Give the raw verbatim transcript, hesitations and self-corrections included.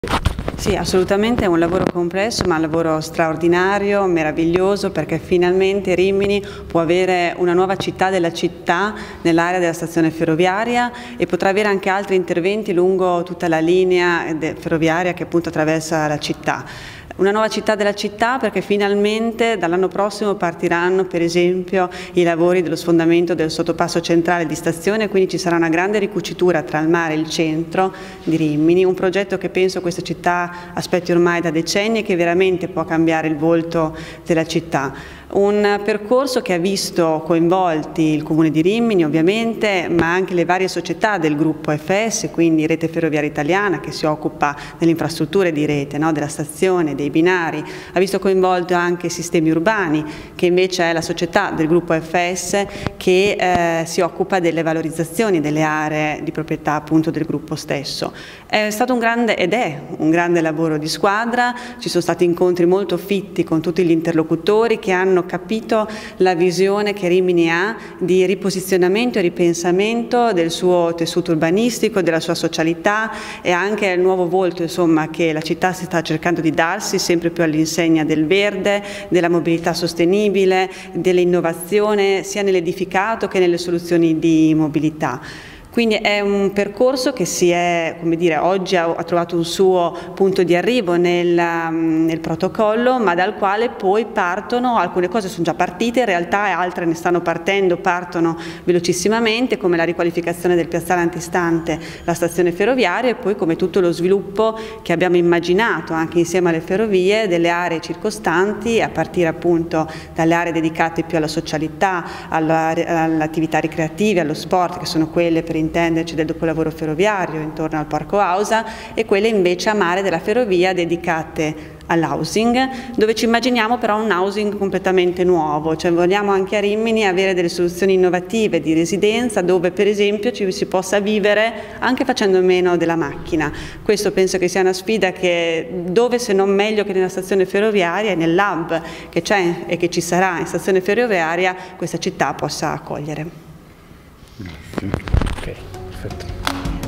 Sì, assolutamente è un lavoro complesso, ma un lavoro straordinario, meraviglioso, perché finalmente Rimini può avere una nuova città della città nell'area della stazione ferroviaria e potrà avere anche altri interventi lungo tutta la linea ferroviaria che appunto attraversa la città. Una nuova città della città perché finalmente dall'anno prossimo partiranno per esempio i lavori dello sfondamento del sottopasso centrale di stazione, quindi ci sarà una grande ricucitura tra il mare e il centro di Rimini, un progetto che penso questa città aspetti ormai da decenni e che veramente può cambiare il volto della città. Un percorso che ha visto coinvolti il Comune di Rimini ovviamente, ma anche le varie società del gruppo F S, quindi Rete Ferroviaria Italiana che si occupa delle infrastrutture di rete, no? Della stazione, dei binari, ha visto coinvolto anche Sistemi Urbani che invece è la società del gruppo F S che eh, si occupa delle valorizzazioni delle aree di proprietà appunto del gruppo stesso. È stato un grande ed è un grande lavoro di squadra, ci sono stati incontri molto fitti con tutti gli interlocutori che hanno capito la visione che Rimini ha di riposizionamento e ripensamento del suo tessuto urbanistico, della sua socialità e anche il nuovo volto insomma, che la città si sta cercando di darsi sempre più all'insegna del verde, della mobilità sostenibile, dell'innovazione sia nell'edificato che nelle soluzioni di mobilità. Quindi è un percorso che si è, come dire, oggi ha, ha trovato un suo punto di arrivo nel, nel protocollo, ma dal quale poi partono, alcune cose sono già partite in realtà e altre ne stanno partendo, partono velocissimamente, come la riqualificazione del piazzale antistante la stazione ferroviaria e poi come tutto lo sviluppo che abbiamo immaginato anche insieme alle ferrovie delle aree circostanti, a partire appunto dalle aree dedicate più alla socialità, alle attività ricreative, allo sport, che sono quelle per intenderci del dopolavoro ferroviario intorno al Parco Ausa e quelle invece a mare della ferrovia dedicate all'housing, dove ci immaginiamo però un housing completamente nuovo, cioè vogliamo anche a Rimini avere delle soluzioni innovative di residenza dove per esempio ci si possa vivere anche facendo meno della macchina. Questo penso che sia una sfida che dove se non meglio che nella stazione ferroviaria e nell'hub che c'è e che ci sarà in stazione ferroviaria questa città possa accogliere. Ok, perfetto.